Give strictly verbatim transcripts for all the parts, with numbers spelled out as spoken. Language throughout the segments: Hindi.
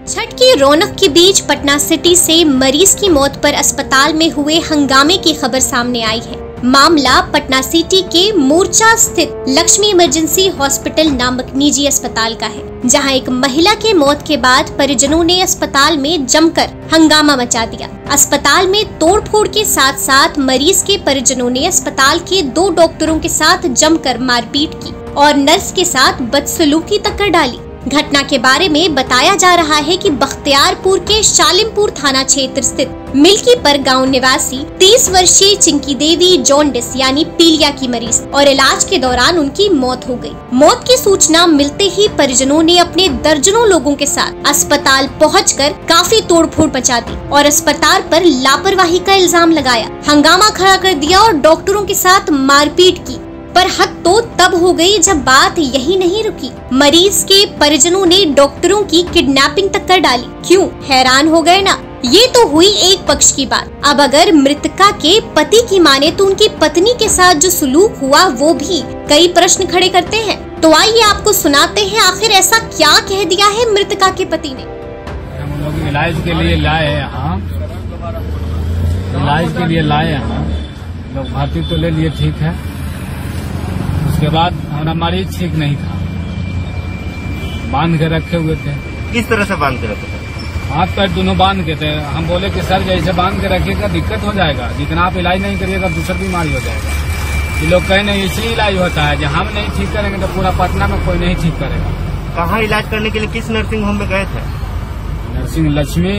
छठ की रौनक के बीच पटना सिटी से मरीज की मौत पर अस्पताल में हुए हंगामे की खबर सामने आई है। मामला पटना सिटी के मोर्चा स्थित लक्ष्मी इमरजेंसी हॉस्पिटल नामक निजी अस्पताल का है, जहां एक महिला के मौत के बाद परिजनों ने अस्पताल में जमकर हंगामा मचा दिया। अस्पताल में तोड़फोड़ के साथ साथ मरीज के परिजनों ने अस्पताल के दो डॉक्टरों के साथ जमकर मारपीट की और नर्स के साथ बदसलूकी तक कर डाली। घटना के बारे में बताया जा रहा है कि बख्तियारपुर के शालिमपुर थाना क्षेत्र स्थित मिल्कीपर गांव निवासी तीस वर्षीय चिंकी देवी जॉन्डिस यानी पीलिया की मरीज और इलाज के दौरान उनकी मौत हो गई। मौत की सूचना मिलते ही परिजनों ने अपने दर्जनों लोगों के साथ अस्पताल पहुंचकर काफी तोड़फोड़ मचा दी और अस्पताल पर लापरवाही का इल्जाम लगाया, हंगामा खड़ा कर दिया और डॉक्टरों के साथ मारपीट की। पर हद तो तब हो गई जब बात यही नहीं रुकी, मरीज के परिजनों ने डॉक्टरों की किडनैपिंग तक कर डाली। क्यों, हैरान हो गए ना? ये तो हुई एक पक्ष की बात। अब अगर मृतका के पति की माने तो उनकी पत्नी के साथ जो सुलूक हुआ वो भी कई प्रश्न खड़े करते हैं। तो आइए आपको सुनाते हैं आखिर ऐसा क्या कह दिया है मृतका के पति ने। हम लोग इलाज के लिए लाए यहाँ, इलाज के लिए लाए यहाँ लोग भर्ती तो ले लिए, ठीक है। उसके बाद हमारा मरीज ठीक नहीं था, बांध के रखे हुए थे। किस तरह से बांध के रखे थे? हाथ पैर दोनों बांध के थे। हम बोले कि सर जैसे बांध के रखिएगा दिक्कत हो जाएगा, जितना आप इलाज नहीं करिएगा दूसरी बीमारी हो जाएगा। ये लोग कहे नहीं इसी इलाज होता है, जब हम नहीं ठीक करेंगे तो पूरा पटना में कोई नहीं ठीक करेगा। कहाँ इलाज करने के लिए किस नर्सिंग होम में गए थे? Nursing Lakshmi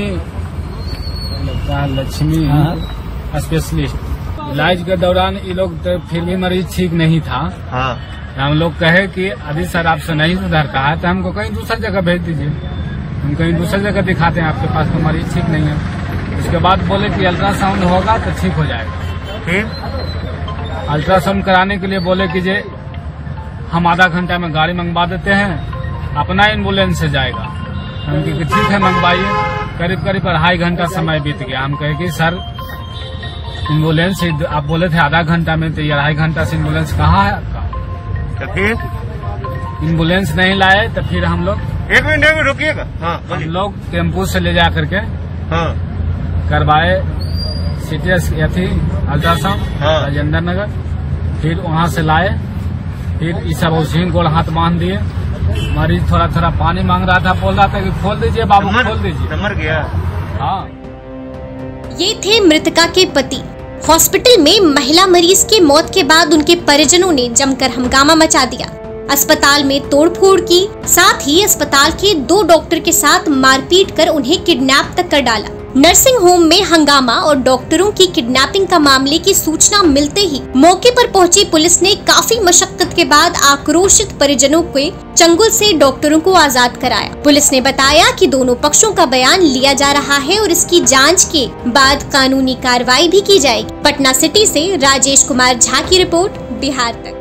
Lakshmi specialist. इलाज के दौरान ये लोग तो फिर भी मरीज ठीक नहीं था। हाँ। हम लोग कहे कि अभी सर आपसे नहीं सुधरता है तो हमको कहीं दूसरी जगह भेज दीजिए, हम कहीं दूसरी जगह दिखाते हैं, आपके पास तो मरीज ठीक नहीं है। उसके बाद बोले कि अल्ट्रासाउंड होगा तो ठीक हो जाएगा। फिर अल्ट्रासाउंड कराने के लिए बोले कि जे हम आधा घंटा में गाड़ी मंगवा देते हैं, अपना एम्बुलेंस से जाएगा। हम कहे ठीक है मंगवाइए। करीब करीब अढ़ाई घंटा समय बीत गया। हम कहे कि सर एम्बुलेंस आप बोले थे आधा घंटा में, तो ये अढ़ाई घंटा से एम्बुलेंस कहाँ है आपका? तो फिर एम्बुलेंस नहीं लाए तो फिर हम लोग एक मिनट में रुकिएगा। हाँ, हम लोग टेम्पू से ले जा करके हाँ करवाए सिटी थी अल्ट्रासाउंड हाँ। राजेंद्र नगर। फिर वहाँ से लाए, फिर इस सब उसी गोल हाथ बांध दिए। मरीज थोड़ा थोड़ा पानी मांग रहा था, बोल रहा था कि खोल दीजिए बाबू, खोल दीजिए। मर गया। हाँ। ये थे मृतका के पति। हॉस्पिटल में महिला मरीज की मौत के बाद उनके परिजनों ने जमकर हंगामा मचा दिया, अस्पताल में तोड़फोड़ की, साथ ही अस्पताल के दो डॉक्टर के साथ मारपीट कर उन्हें किडनैप तक कर डाला। नर्सिंग होम में हंगामा और डॉक्टरों की किडनैपिंग का मामले की सूचना मिलते ही मौके पर पहुंची पुलिस ने काफी मशक्कत के बाद आक्रोशित परिजनों के चंगुल से डॉक्टरों को आजाद कराया। पुलिस ने बताया कि दोनों पक्षों का बयान लिया जा रहा है और इसकी जांच के बाद कानूनी कार्रवाई भी की जाएगी। पटना सिटी से राजेश कुमार झा की रिपोर्ट, बिहार तक।